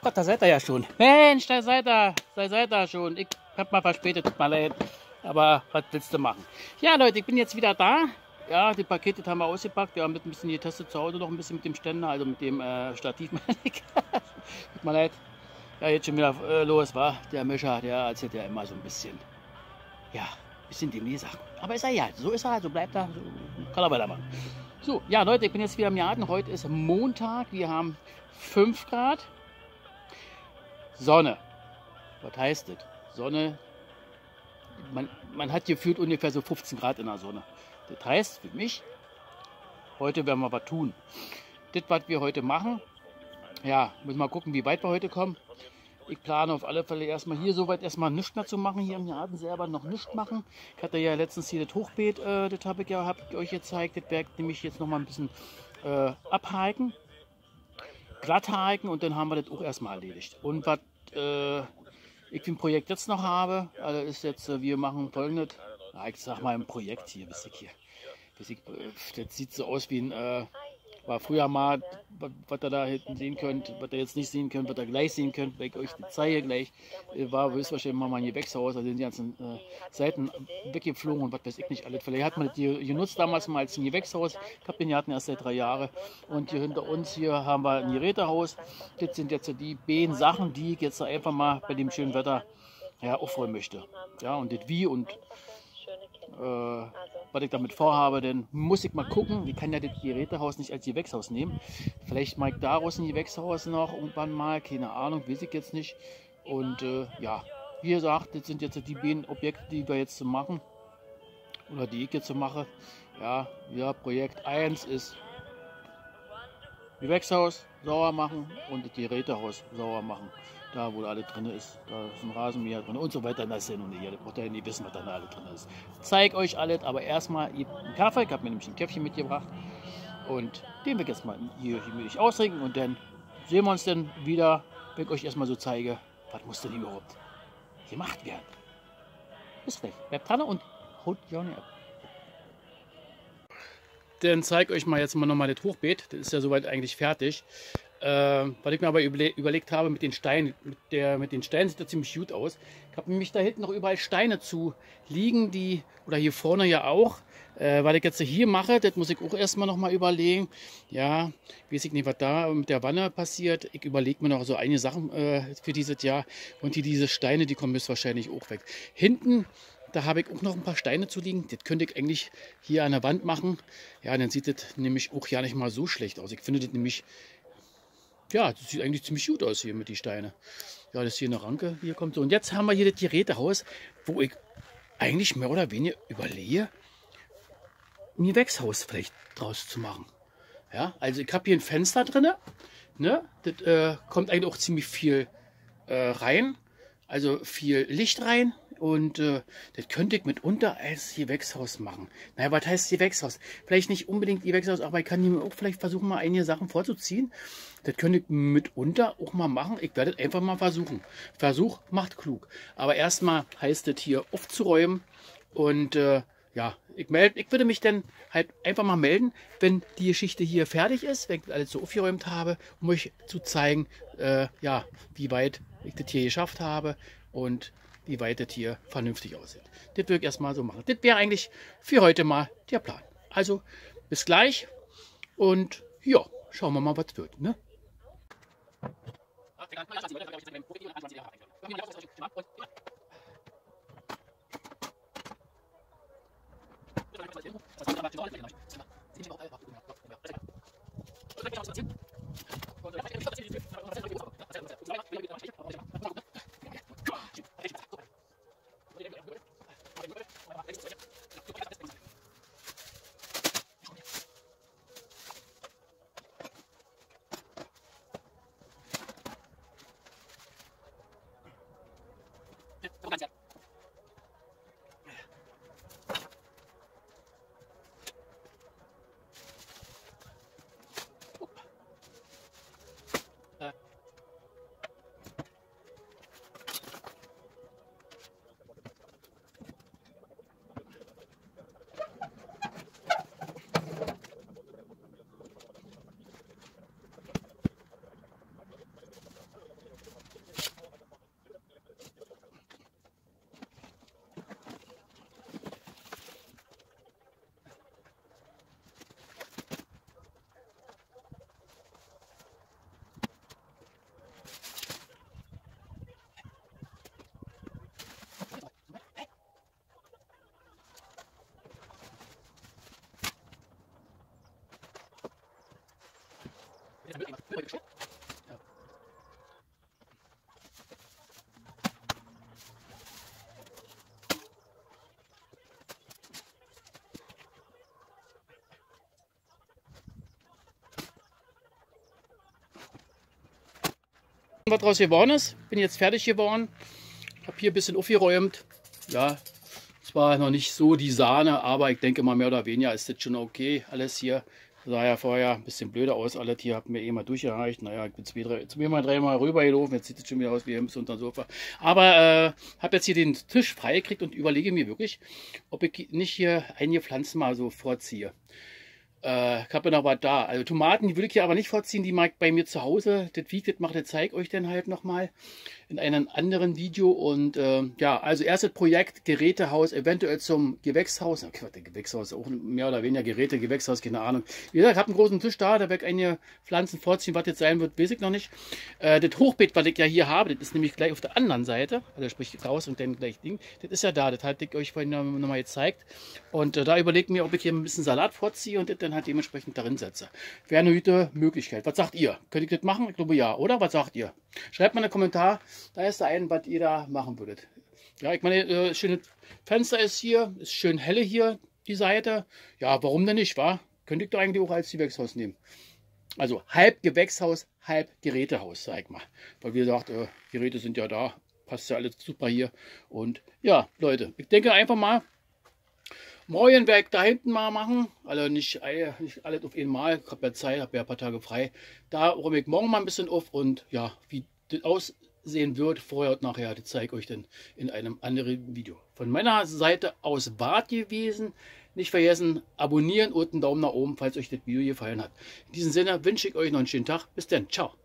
Gott, da seid ihr ja schon. Mensch, da seid ihr schon. Ich hab mal verspätet, tut mir leid. Aber was willst du machen? Ja, Leute, ich bin jetzt wieder da. Ja, die Pakete haben wir ausgepackt. Wir haben ein bisschen getestet zu Hause noch ein bisschen mit dem Ständer, also mit dem Stativ. Tut mir leid. Ja, jetzt schon wieder los, war der Mischer, der erzählt ja immer so ein bisschen. Ja, bisschen die Sachen. Aber ist er ja, so ist er, so bleibt er, so kann er weitermachen. So, ja Leute, ich bin jetzt wieder im Garten. Heute ist Montag, wir haben 5 Grad. Sonne. Was heißt das? Sonne, man hat gefühlt ungefähr so 15 Grad in der Sonne. Das heißt für mich, heute werden wir was tun. Das, was wir heute machen, ja, müssen wir mal gucken, wie weit wir heute kommen. Ich plane auf alle Fälle erstmal hier soweit erstmal nichts mehr zu machen, hier im Garten selber noch nichts machen. Ich hatte ja letztens hier das Hochbeet, das habe ich ja euch gezeigt. Das werde ich nämlich jetzt noch mal ein bisschen abhaken, glatt haken und dann haben wir das auch erstmal erledigt. Und was ich für ein Projekt jetzt noch habe, also ist jetzt, wir machen folgendes, ja, ich sag mal ein Projekt hier, wisst ihr hier. Das sieht so aus wie ein, war früher mal, was ihr da hinten sehen könnt, was ihr jetzt nicht sehen könnt, was ihr gleich sehen könnt, weil ich euch das zeige gleich, war höchstwahrscheinlich mal ein Gewächshaus, also sind die ganzen Seiten weggeflogen und was weiß ich nicht alles. Vielleicht hat man das hier genutzt damals mal als ein Gewächshaus, ich habe den Garten erst seit 3 Jahren und hier hinter uns hier haben wir ein Gerätehaus. Das sind jetzt die beiden Sachen, die ich jetzt einfach mal bei dem schönen Wetter ja, aufräumen möchte. Ja, und das wie und was ich damit vorhabe, dann muss ich mal gucken. Ich kann ja das Gerätehaus nicht als Gewächshaus nehmen. Vielleicht mache ich daraus ein Gewächshaus noch irgendwann mal, keine Ahnung, weiß ich jetzt nicht. Und ja, wie gesagt, das sind jetzt die beiden Objekte, die wir jetzt machen oder die ich jetzt mache. Ja, Projekt 1 ist Gewächshaus sauer machen und das Gerätehaus sauer machen. Da, wo alles drin ist, da ist ein Rasenmäher drin und so weiter. Das ist ja nun hier, das braucht ihr ja nicht wissen, was da alles drin ist. Ich zeige euch alles, aber erstmal einen Kaffee. Ich habe mir nämlich ein Käffchen mitgebracht und den will ich jetzt mal hier gemütlich austrinken und dann sehen wir uns dann wieder, wenn ich euch erstmal so zeige, was muss denn überhaupt gemacht werden. Bis gleich. Bleibt dran und haut ja nicht ab. Dann zeige ich euch mal jetzt mal nochmal das Hochbeet. Das ist ja soweit eigentlich fertig. Was ich mir aber überlegt habe mit den Steinen, mit den Steinen sieht das ziemlich gut aus. Ich habe nämlich da hinten noch überall Steine zu liegen, die, oder hier vorne ja auch. Was ich jetzt hier mache, das muss ich auch erstmal noch mal überlegen. Ja, weiß ich nicht, was da mit der Wanne passiert. Ich überlege mir noch so einige Sachen für dieses Jahr. Und diese Steine, die kommen jetzt wahrscheinlich auch weg. Hinten, da habe ich auch noch ein paar Steine zu liegen. Das könnte ich eigentlich hier an der Wand machen. Ja, dann sieht das nämlich auch ja nicht mal so schlecht aus. Ich finde das nämlich, ja, das sieht eigentlich ziemlich gut aus hier mit den Steinen. Ja, das ist hier eine Ranke, hier kommt so. Und jetzt haben wir hier das Gerätehaus, wo ich eigentlich mehr oder weniger überlege, ein Gewächshaus vielleicht draus zu machen. Ja, also ich habe hier ein Fenster drin, ne? Das kommt eigentlich auch ziemlich viel rein, also viel Licht rein. Und das könnte ich mitunter als Gewächshaus machen. Naja, was heißt Gewächshaus? Vielleicht nicht unbedingt Gewächshaus, aber ich kann mir auch vielleicht versuchen, mal einige Sachen vorzuziehen. Das könnte ich mitunter auch mal machen. Ich werde es einfach mal versuchen. Versuch macht klug. Aber erstmal heißt es hier aufzuräumen. Und ja, ich würde mich dann halt einfach mal melden, wenn die Geschichte hier fertig ist, wenn ich alles so aufgeräumt habe, um euch zu zeigen, ja, wie weit ich das hier geschafft habe und wie weit das hier vernünftig aussieht. Das würde ich erstmal so machen. Das wäre eigentlich für heute mal der Plan. Also bis gleich und ja, schauen wir mal, was wird. Ne? Was draus geworden ist, bin jetzt fertig geworden. Habe hier ein bisschen aufgeräumt. Ja, zwar noch nicht so die Sahne, aber ich denke mal mehr oder weniger ist das schon okay. Alles hier sah ja vorher ein bisschen blöder aus. Alles hier hat mir eh mal durchgereicht. Naja, ich bin dreimal rüber gelaufen. Jetzt sieht es schon wieder aus wie ein bisschen unter dem Sofa. Aber habe jetzt hier den Tisch freigekriegt und überlege mir wirklich, ob ich nicht hier einige Pflanzen mal so vorziehe. Ich habe noch was da. Also Tomaten, die würde ich hier aber nicht vorziehen, die mag ich bei mir zu Hause. Das wie ich das mache, das zeige ich euch dann halt nochmal in einem anderen Video. Und ja, also erstes Projekt, Gerätehaus, eventuell zum Gewächshaus. Okay, der Gewächshaus, auch mehr oder weniger Geräte, Gewächshaus, keine Ahnung. Wie gesagt, ich habe einen großen Tisch da, da werde ich einige Pflanzen vorziehen. Was jetzt sein wird, weiß ich noch nicht. Das Hochbeet, was ich ja hier habe, das ist nämlich gleich auf der anderen Seite. Also sprich raus und dann gleich Ding. Das ist ja da, das hatte ich euch vorhin nochmal gezeigt. Und da überlegt mir, ob ich hier ein bisschen Salat vorziehe und das dann halt dementsprechend darin setze. Wäre eine gute Möglichkeit. Was sagt ihr? Könnte ich das machen? Ich glaube ja, oder? Was sagt ihr? Schreibt mal in den Kommentar, da ist da ein, was ihr da machen würdet. Ja, ich meine, schönes Fenster ist hier, ist schön helle hier, die Seite. Ja, warum denn nicht, wa? Könnte ich doch eigentlich auch als Gewächshaus nehmen. Also halb Gewächshaus, halb Gerätehaus, sag ich mal. Weil wie gesagt, Geräte sind ja da, passt ja alles super hier. Und ja, Leute, ich denke einfach mal, morgen werde ich da hinten mal machen, also nicht alles auf einmal, ich habe ja Zeit, habe ja ein paar Tage frei. Da räume ich morgen mal ein bisschen auf und ja, wie das aussehen wird, vorher und nachher, das zeige ich euch dann in einem anderen Video. Von meiner Seite aus wart gewesen. Nicht vergessen, abonnieren und einen Daumen nach oben, falls euch das Video gefallen hat. In diesem Sinne wünsche ich euch noch einen schönen Tag. Bis dann, ciao.